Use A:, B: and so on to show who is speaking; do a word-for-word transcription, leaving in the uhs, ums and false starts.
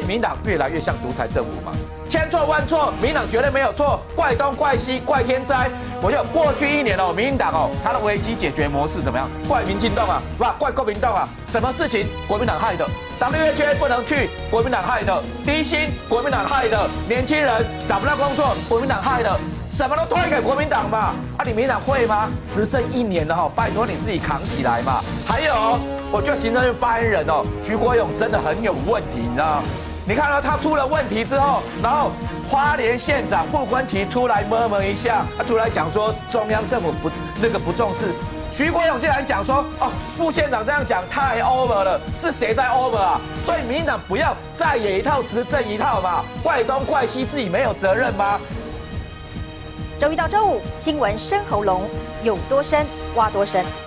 A: 民进党越来越像独裁政府嘛？千错万错，民进党绝对没有错，怪东怪西怪天灾。我就过去一年哦，民进党哦，它的危机解决模式怎么样？怪民进党啊，是吧？怪国民党啊，什么事情国民党害的 ？W H A 不能去，国民党害的；低薪，国民党害的；年轻人找不到工作，国民党害的。 什么都推给国民党嘛？啊，你民进党会吗？执政一年了哈，拜托你自己扛起来嘛。还有，我觉得行政院发言人哦，徐国勇真的很有问题，你知道吗？你看到他出了问题之后，然后花莲县长傅昆萁出来摸摸一下，他出来讲说中央政府不那个不重视。徐国勇竟然讲说，哦，副县长这样讲太 over 了，是谁在 over 啊？所以民进党不要再演一套执政一套嘛，怪东怪西，自己没有责任吗？
B: 周一到周五，新闻深喉咙，有多深挖多深。